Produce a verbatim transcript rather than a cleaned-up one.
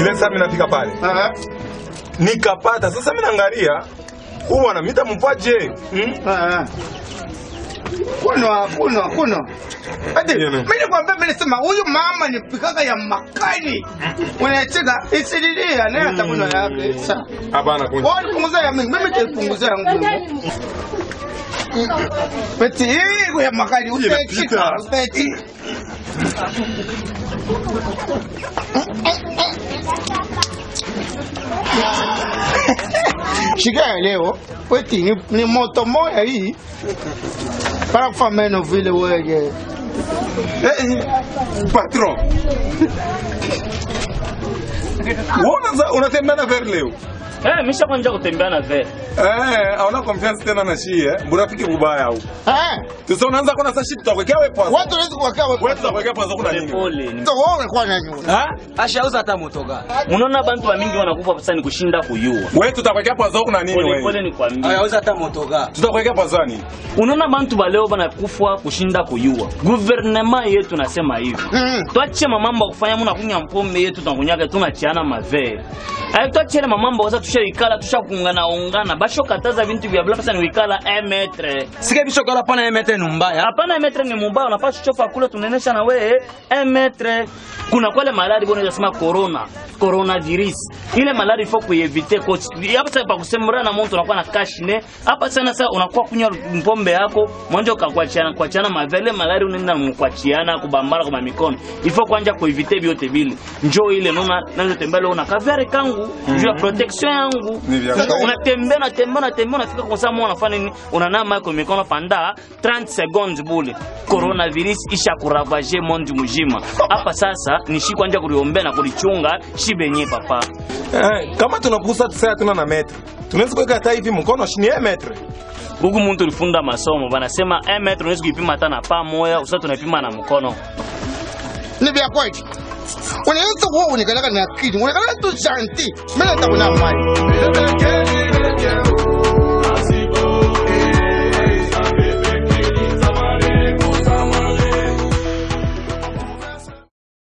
Ile saa mimi nafika pale. Ah. Nikapata sasa mimi naangalia huyu anamita mpaje. Hmm? Ah. Kuno kuno kuno. Ati mimi nikwambia mimi nasema huyu mama ni pikaka ya makali. Unacheka isililia na hata kuno yake. Sasa. Hapana kunya. Wao punguza ya mimi mimi nitapunguza yangu. Peti hii ya makali utachika peti. Shika leo peti ni, ni moto moja hii. Para kufanya meno vile wewe. Eh, patron. Unaanza unatembea na ver leo. Eh, misha kwanja kutembea na ver. Eh, hauna confiance tena na shii eh. Burafiki bubaya huko. Eh. Sasa unaanza kuna sasa shit tutakwekea wewe kwanza. Watu wanaweza kuweka wewe. Wewe tutakwekea kwanza kuna nini? Pole. Ndio wewe kwa nani? Ha? Ashauza hata motoga. Unaona bantu wa mingi wanakufa sasa ni kushinda kuyua. Wewe tutakwekea kwanza kuna nini wewe? Pole pole ni kwambia. Ayauza hata motoga. Tutakwekea kwanza nini? Unaona bantu ba leo banakufa kushinda kuyua. Gouvernement yetu nasema hivi. Mm. Tuache mamambo kufanya muna kunya mpombe yetu tunakunyaga tunachiana mave. Ayo tuache mamambo sasa tushaikala tushakungana ungana basho kataza vintu vya bla pesa ni wikala un metre. Sike bisho kala pana un metre ni mbaya. Hapana un metre ni mbaya unapaswa kuchofa kule tunenesha na wewe un metre. Kuna kwale malari bwana unasema corona, coronavirus. Ile malari faut kueviter coach. Hapa sasa pa kusemra na mtu unakuwa na cash ne. Hapa sana sasa unakuwa kunya mpombe yako, mwanzo kakuachiana kuachiana mavele malari unaenda mkuachiana kubambana kwa mikono. Ifo kwanja kueviter vyote vile. Njoo ile naona naanza tembea leo na kavere kangu, juu ya protection yangu. Unatembea na tembea na tembea unafika kwa sababu unafanya nini? Unanama kwa mikono panda thirty seconds bule. Coronavirus isha kuravaje monde mzima. Hapa sasa nishi kwanja kuliombea na kulichunga shibenye papa. Eh, kama tunapusa tusaya tuna na metre. Tunaweza kuweka hata hivi mkono chini ya metre. Huku mtu ulifunda masomo wanasema un metre unaweza kuipima hata na pa moja, usasa tunapima na mkono. Ni vya kweli. Unaweza kuwa unakalaka na akili, unakalaka tu shanti. Mimi nataka na mali.